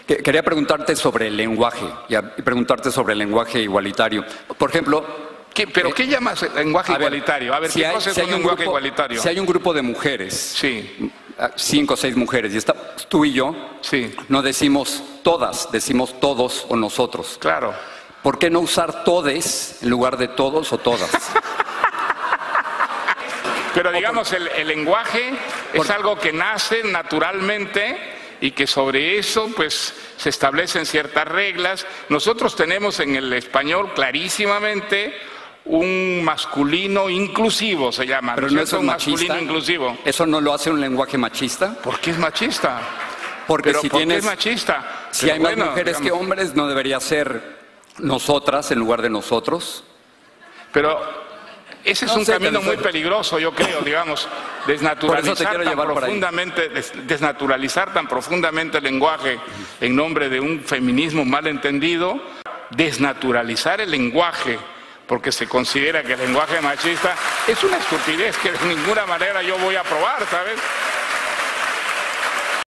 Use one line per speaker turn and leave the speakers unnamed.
Quería preguntarte sobre el lenguaje y preguntarte sobre el lenguaje igualitario. Por ejemplo,
¿Pero qué llamas lenguaje igualitario? A ver, ¿qué cosa es un lenguaje igualitario?
Si hay un grupo de mujeres,
sí,
5 o 6 mujeres, y tú y yo,
sí,
no decimos todas, decimos todos o nosotros.
Claro.
¿Por qué no usar todes en lugar de todos o todas?
Pero digamos, el lenguaje es algo que nace naturalmente y que sobre eso pues se establecen ciertas reglas. Nosotros tenemos en el español clarísimamente un masculino inclusivo, se llama.
Pero no es un
masculino inclusivo.
¿Eso no lo hace un lenguaje machista?
¿Por qué es machista?
Porque
¿Pero
si
por
tienes,
qué es machista?
Si hay más mujeres que hombres, ¿no debería ser nosotras en lugar de nosotros?
Pero ese es un camino muy peligroso, yo creo, digamos, desnaturalizar tan profundamente el lenguaje en nombre de un feminismo malentendido, desnaturalizar el lenguaje porque se considera que el lenguaje machista es una estupidez que de ninguna manera yo voy a aprobar, ¿sabes?